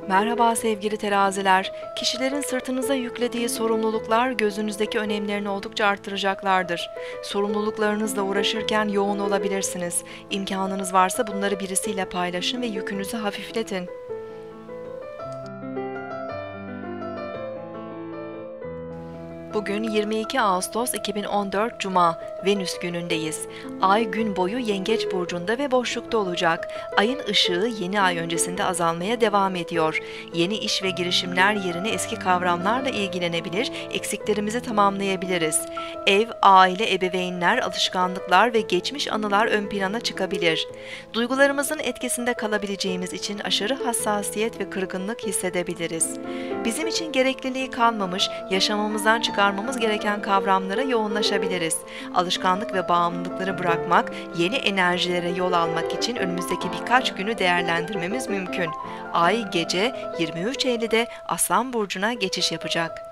Merhaba sevgili teraziler. Kişilerin sırtınıza yüklediği sorumluluklar gözünüzdeki önemlerini oldukça arttıracaklardır. Sorumluluklarınızla uğraşırken yoğun olabilirsiniz. İmkanınız varsa bunları birisiyle paylaşın ve yükünüzü hafifletin. Bugün 22 Ağustos 2014 Cuma, Venüs günündeyiz. Ay gün boyu Yengeç burcunda ve boşlukta olacak. Ayın ışığı yeni ay öncesinde azalmaya devam ediyor. Yeni iş ve girişimler yerine eski kavramlarla ilgilenebilir, eksiklerimizi tamamlayabiliriz. Ev, aile, ebeveynler, alışkanlıklar ve geçmiş anılar ön plana çıkabilir. Duygularımızın etkisinde kalabileceğimiz için aşırı hassasiyet ve kırgınlık hissedebiliriz. Bizim için gerekliliği kalmamış, yaşamamızdan çıkarmamız gereken kavramlara yoğunlaşabiliriz. Alışkanlık ve bağımlılıkları bırakmak, yeni enerjilere yol almak için önümüzdeki birkaç günü değerlendirmemiz mümkün. Ay gece 23.50'de Aslan burcuna geçiş yapacak.